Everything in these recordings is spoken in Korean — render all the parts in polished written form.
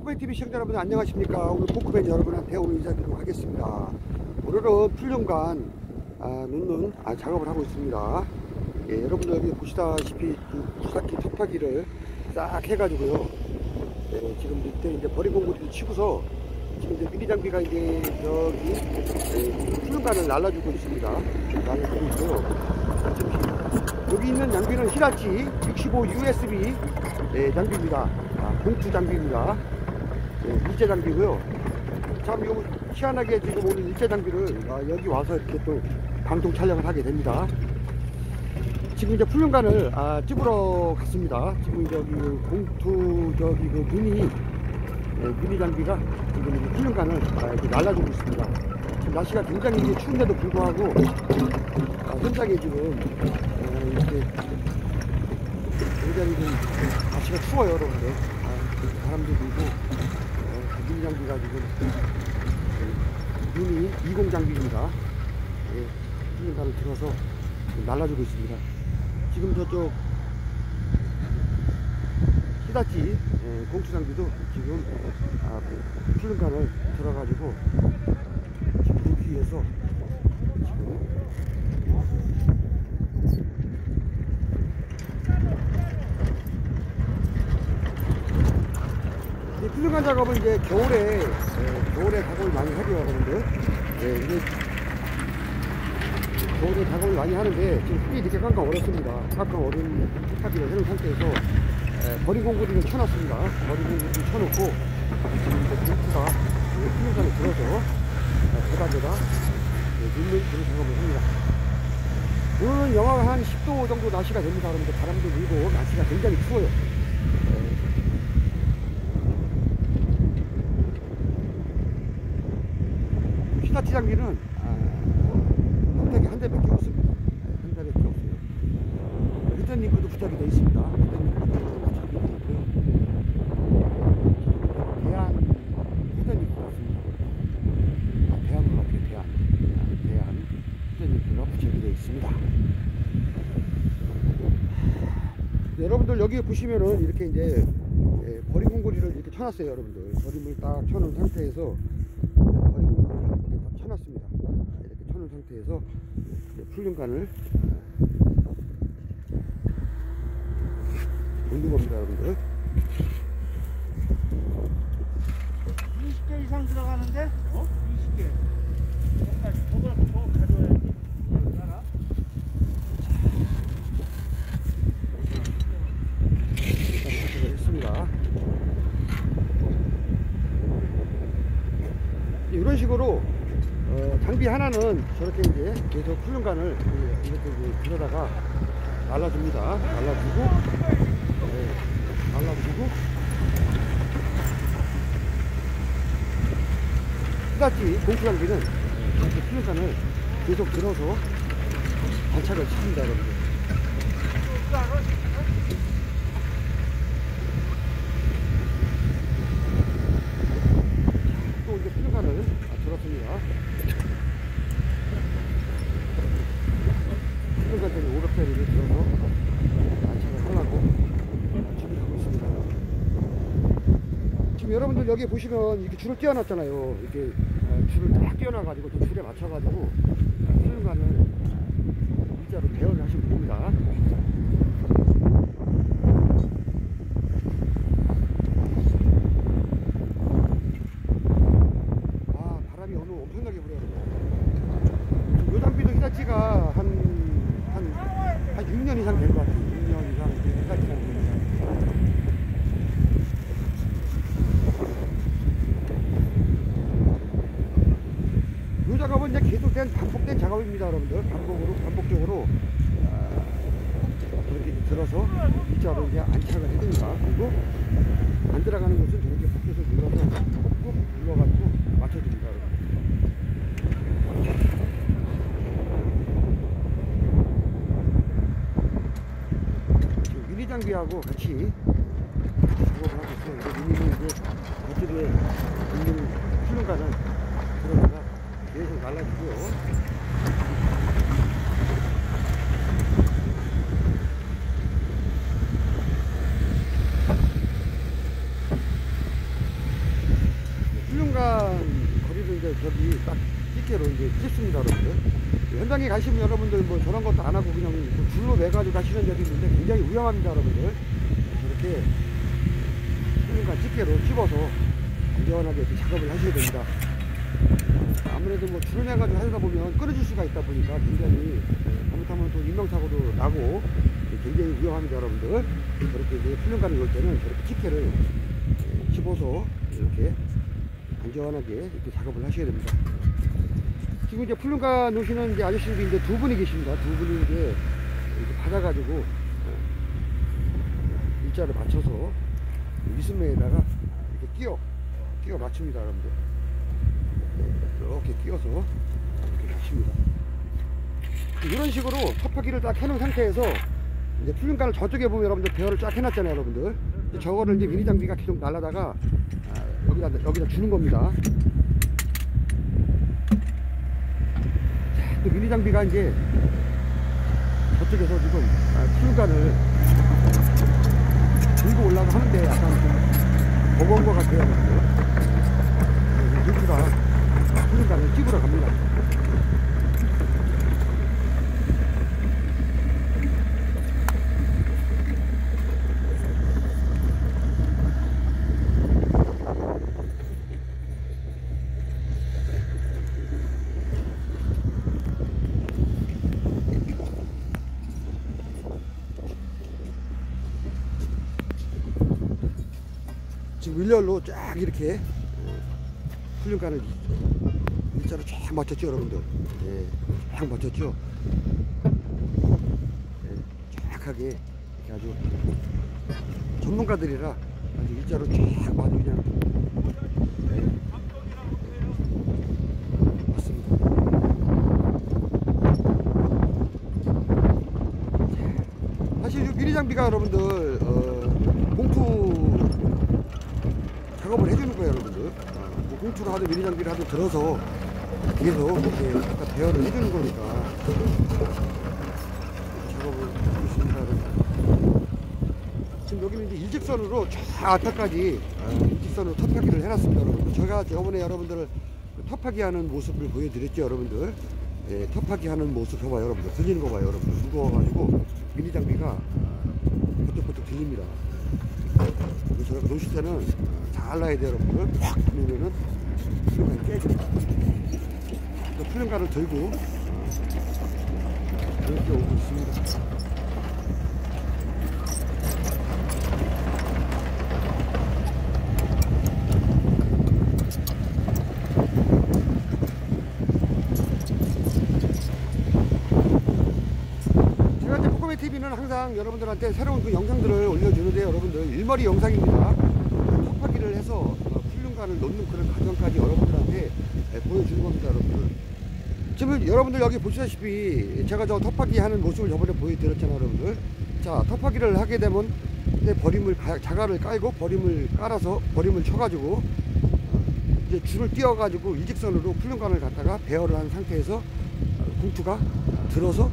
포크맨TV 시청자 여러분 안녕하십니까. 오늘 포크맨 여러분한테 오늘 인사드리도록 하겠습니다. 오늘은 풀륜간 놓는 작업을 하고 있습니다. 예, 여러분들 여기 보시다시피 구삭기 턱파기를 싹 해가지고요. 예, 지금 밑에 이제 버린 공구리를 치고서 지금 이제 미리 장비가 이제 여기 풀륜간을 날라주고 있습니다. 날라주고 있고요. 지금 여기 있는 장비는 히라치 65 USB 장비입니다. 봉투 장비입니다. 일제 장비고요. 참 요거 희한하게 지금 오늘 일제 장비를 여기 와서 이렇게 또 방송 촬영을 하게 됩니다. 지금 이제 풀륜간을 찝으러 갔습니다. 지금 저기 봉투 저기 그 미니 장비가 지금 풀륜간을 이렇게 날라주고 있습니다. 지금 날씨가 굉장히 이제 추운데도 불구하고 현장에 지금 이렇게 굉장히 좀 날씨가 추워요, 여러분들. 바람도 불고 미니 장비가 지금 미니 20 장비입니다. 풀륜간을 들어서 날라주고 있습니다. 지금 저쪽 히다치 공투 장비도 지금 풀륜간을 들어가지고 지금 여기 위에서 지금 풀륜간 작업은 이제 겨울에 작업을 많이 하죠, 여러분들. 이게 겨울에 작업을 많이 하는데 지금 흙이 이렇게 깡깡 얼었습니다. 깡깡 얼은 흙파기를 해놓은 상태에서 버린 공구리를 쳐놨습니다. 버린 공구리를 쳐놓고 지금 이제 봉투가 풀륜간을 들어서 대다대다 넣는 그런 작업을 합니다. 오늘은 영하가 한 10도 정도 날씨가 됩니다. 그런데 바람도 불고 날씨가 굉장히 추워요. 히다치 장비는 평택에 한 대밖에 없습니다. 한 대밖에 없어요. 히든링크도 부착이 되어 있습니다. 히든링크도 부착이 되어 있고요. 대한 히든링크 같습니다. 대한 것 같아요. 대한 히든링크가 부착이 되어 있습니다. 여러분들 여기 보시면은 이렇게 이제 버린 공구리를 이렇게 쳐놨어요. 여러분들 버림을 딱 쳐놓은 상태에서 버린 공구리를 이렇게 딱 쳐놨습니다. 이렇게 쳐놓은 상태에서 풀륜간을 놓는 겁니다, 여러분들. 20개 이상 들어가는데? 20개. 저걸 더 가져와야지. 알아? 일단 했습니다. 이런 식으로 장비 하나는 저렇게 이제 계속 풀륜간을 이렇게 이제 들여다가 날라줍니다. 날라주고 히다치 공투 장비는 이렇게 풀륜간을 계속 들어서 안착을 시킵니다, 여러분들. 또 이제 풀륜간을 들었습니다. 풀륜간을 500배를 들어서 안착을 하려고 준비하고 있습니다. 지금 여러분들 여기 보시면 이렇게 줄을 띄워놨잖아요. 이렇게 줄을 딱 띄워놔가지고 그 줄에 맞춰가지고 풀륜간을 일자로 대여를 하시면 됩니다. 바람이 오늘 엄청나게 불어요. 요 장비도 히다치가 한 6년 이상 된 것 같아요. 6년 이상 히다치 장비입니다. 이 작업은 이제 계속된 반복된 작업입니다, 여러분들. 반복적으로 저렇게 들어서 일자로 이제 안착을 해줍니다. 그리고 안 들어가는 곳은 저렇게 밖에서 눌러서 꾹 눌러가지고 맞춰줍니다, 여러분. 지금 미니 장비하고 같이 작업을 하고 있어요. 미니는 이제 겉들에 있는 풀륜간을 들어다가 계속 날라주고요. 저기 딱 찌개로 이제 찝습니다, 여러분들. 현장에 가시면 여러분들 뭐 저런 것도 안 하고 그냥 뭐 줄로 매가지고 가시는 데도 있는데 굉장히 위험합니다, 여러분들. 저렇게 풀륜간 찌개로 찝어서 안전하게 이렇게 작업을 하셔야 됩니다. 아무래도 뭐 줄을 매가지고 하다 보면 끊어질 수가 있다 보니까 굉장히 잘못하면 또 인명사고도 나고 굉장히 위험합니다, 여러분들. 저렇게 이제 풀륜간을 놓을 때는 저렇게 찌개를 집어서 이렇게 안전하게 이렇게 작업을 하셔야 됩니다. 지금 이제 풀륜간 놓으시는 이제 아저씨들이 이제 두 분이 계십니다. 두 분이 이제 이렇게 받아가지고 일자를 맞춰서 미순매에다가 이렇게 끼워 맞춥니다, 여러분들. 이렇게 끼워서 이렇게 맞춥니다. 이런 식으로 톱하기를 딱 해놓은 상태에서 이제 풀륜간을 저쪽에 보면 여러분들 배열을 쫙 해놨잖아요, 여러분들. 저거를 이제 미니 장비가 계속 날라다가 여기다 주는 겁니다. 또 미니 장비가 이제 저쪽에서 지금 풀륜간을 들고 올라가 하는데 약간 좀 버거운 것 같아요, 여러분들. 누구가 풀륜간을 찍으러 갑니다. 지금 일렬로 쫙 이렇게 풀륜간을 일자로 쫙 맞췄죠, 여러분들. 예, 쫙 맞췄죠. 예, 쫙하게 이렇게 아주 전문가들이라 아주 일자로 쫙 맞아 그냥. 예, 맞습니다. 사실 이 미니 장비가 여러분들 봉투 작업을 해주는 거예요, 여러분들. 뭐 공투를 하든 미니 장비를 하든 들어서 계속 이렇게 갖다 배열을 해주는 거니까 작업을 하고 있습니다, 여러분. 지금 여기는 이제 일직선으로 저 앞에까지 일직선으로 톱하기를 해놨습니다, 여러분. 제가 저번에 여러분들을 톱하기 하는 모습을 보여드렸죠, 여러분들. 예, 톱하기 하는 모습 봐봐요, 여러분들. 들리는 거 봐요, 여러분들. 무거워가지고 미니 장비가 버뜩버뜩 들립니다. 저희가 놓으실 때는 잘 놔야 돼요, 여러분들. 확 들리면은 풀륜간이 깨집니다. 또 풀륜간을 들고 이렇게 오고 있습니다. 제가 이제 포코메TV는 항상 여러분들한테 새로운 그 영상들을 올려주는데요, 여러분들. 일머리 영상입니다. 톱하기를 해서 풀륜간을 놓는 그런 과정까지 여러분들한테 보여주는 겁니다, 여러분들. 지금 여러분들 여기 보시다시피 제가 저 톱하기 하는 모습을 저번에 보여드렸잖아요, 여러분들. 자, 톱하기를 하게 되면 버림을 자갈을 깔고 버림을 깔아서 버림을 쳐가지고 이제 줄을 띄워가지고 일직선으로 풀륜간을 갖다가 배열을 한 상태에서 공투가 들어서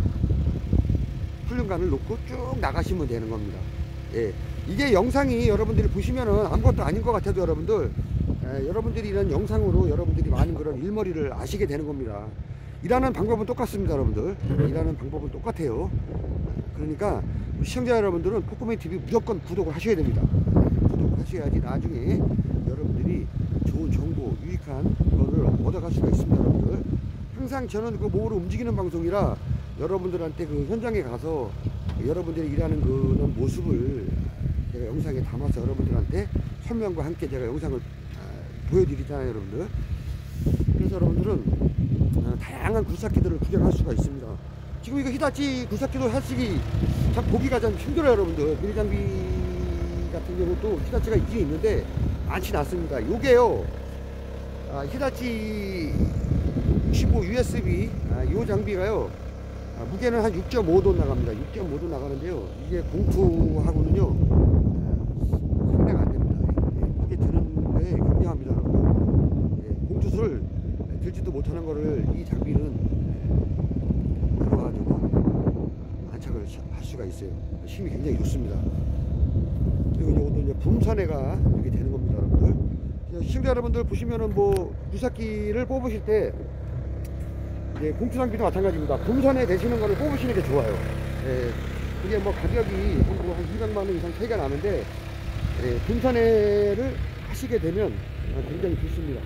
풀륜간을 놓고 쭉 나가시면 되는 겁니다. 예, 이게 영상이 여러분들이 보시면은 아무것도 아닌 것 같아도 여러분들, 여러분들이 이런 영상으로 여러분들이 많은 그런 일머리를 아시게 되는 겁니다. 일하는 방법은 똑같습니다, 여러분들. 일하는 방법은 똑같아요. 그러니까 시청자 여러분들은 포코메TV 무조건 구독을 하셔야 됩니다. 구독을 하셔야지 나중에 여러분들이 좋은 정보, 유익한 거를 얻어갈 수가 있습니다, 여러분들. 항상 저는 그 몸으로 움직이는 방송이라 여러분들한테 그 현장에 가서 여러분들이 일하는 그런 모습을 제가 영상에 담아서 여러분들한테 설명과 함께 제가 영상을 보여드리잖아요, 여러분들. 그래서 여러분들은 다양한 굴삭기들을 구경할 수가 있습니다. 지금 이거 히다치 굴삭기도 하시기 참 보기가 좀 힘들어요, 여러분들. 미니 장비 같은 경우도 히다치가 있긴 있는데 많진 않습니다. 요게요, 히다치 65 USB 이 장비가요, 무게는 한 6.5돈 나갑니다. 6.5돈 나가는데요, 이게 공투하고는요 상대가 안 됩니다. 무게 드는 거에 굉장합니다, 여러분. 공투를 들지도 못하는 거를 이 장비는 들어가지고 안착을 할 수가 있어요. 힘이 굉장히 좋습니다. 그리고 이것도 이제 붐선회가 이렇게 되는 겁니다, 여러분들. 시청자 여러분들 보시면은 뭐 유사기를 뽑으실 때 이제 공투장비도 마찬가지입니다. 금선에 대시는 거를 뽑으시는 게 좋아요. 예, 이게 뭐 가격이 한 200만 원 이상 차이가 나는데 예, 금선회를 하시게 되면 굉장히 좋습니다.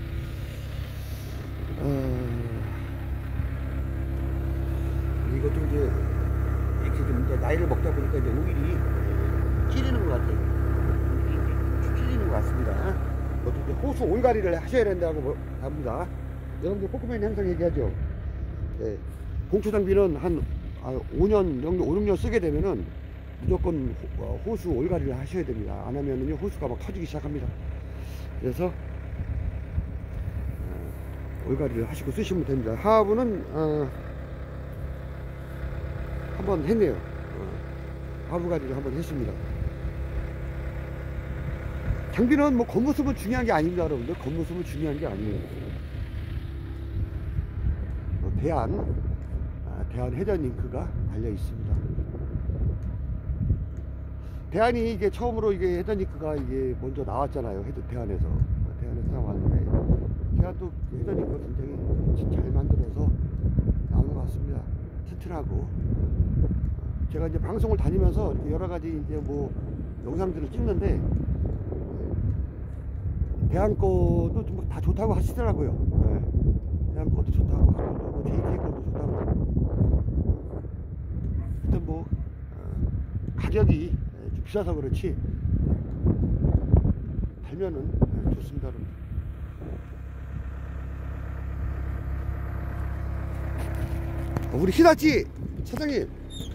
이것도 이제 이렇게 좀 이제 나이를 먹다 보니까 이제 오일이 찌리는 것 같아요. 찌리는 것 같습니다. 이것도 이제 호수 올가리를 하셔야 된다고 합니다. 여러분들 포크맨이 항상 얘기하죠. 예, 공투 장비는 한 5년 정도, 5, 6년 쓰게 되면은 무조건 호수 올가리를 하셔야 됩니다. 안 하면은요, 호수가 막 터지기 시작합니다. 그래서 올가리를 하시고 쓰시면 됩니다. 하부는 한번 했네요. 하부가리를 한번 했습니다. 장비는 뭐 겉모습은 중요한 게 아닙니다, 여러분들. 겉모습은 중요한 게 아니에요. 대한 회전 링크가 달려 있습니다. 대한이 이게 처음으로 이게 회전 링크가 이게 먼저 나왔잖아요. 대한에서 나왔는데 대한도 회전 링크가 굉장히 진짜 잘 만들어서 나온 것 같습니다. 튼튼하고 제가 이제 방송을 다니면서 이렇게 여러 가지 이제 뭐 영상들을 찍는데 대한 거도 좀 다 좋다고 하시더라고요. 네. 대한 것도 좋다고 하고 또 JK 것도 좋다고 하고 하여튼 뭐 가격이 좀 비싸서 그렇지 달면은 좋습니다. 여러분. 우리 히다치 사장님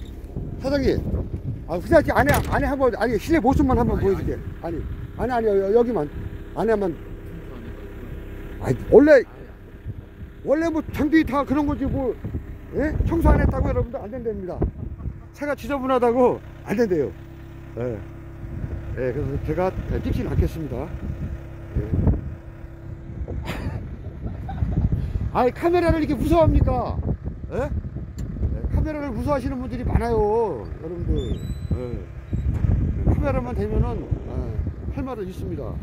히다치 안에 한번 아니 실내 모습만 한번 보여줄게. 아니 여기만 안에만. 아니 원래 뭐 장비 다 그런 거지 뭐. 예? 청소 안 했다고 여러분들 안 된답니다. 차가 지저분하다고 안 된대요. 예. 예, 그래서 제가 찍지는 않겠습니다. 예. 아니 카메라를 이렇게 무서워합니까? 예? 예, 카메라를 무서워하시는 분들이 많아요, 여러분들. 예. 카메라만 되면은 할 말은 있습니다.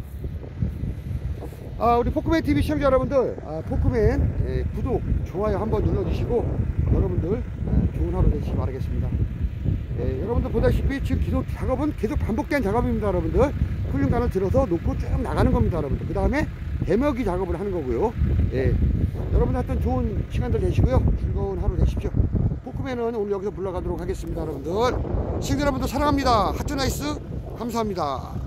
우리 포크맨 TV 시청자 여러분들, 포크맨 구독, 좋아요 한번 눌러주시고 여러분들 좋은 하루 되시기 바라겠습니다. 여러분들 보다시피 지금 기록 작업은 계속 반복된 작업입니다. 여러분들 훈련관을 들어서 놓고 쭉 나가는 겁니다. 여러분들 그 다음에 대먹이 작업을 하는 거고요. 여러분들 하여튼 좋은 시간들 되시고요, 즐거운 하루 되십시오. 포크맨은 오늘 여기서 물러가도록 하겠습니다. 여러분들 시청자 여러분들 사랑합니다. 하트나이스 감사합니다.